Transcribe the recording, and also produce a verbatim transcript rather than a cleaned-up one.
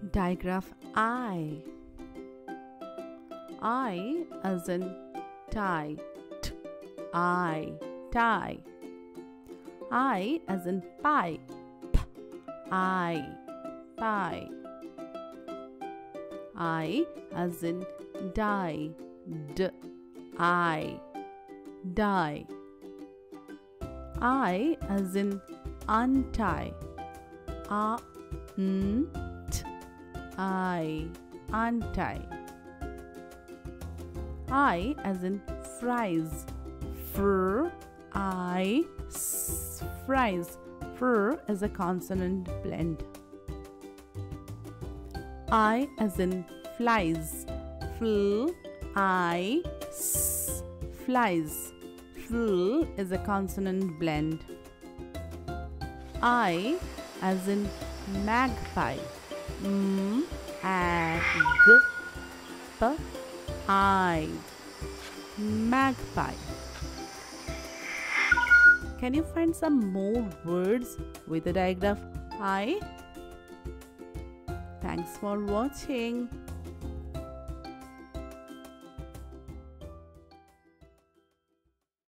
Digraph I. I as in tie. T, I, tie. I as in pie. P, I, pie. I as in die. D, I, die. I as in untie. A, n, t, I, untie. I as in fries. Fr, I, s, fries. Fr is a consonant blend. I as in flies. Fl, I, s, flies. Fl is a consonant blend. I as in magpie. M, a, g, p, I, magpie. Can you find some more words with the digraph I? Thanks for watching.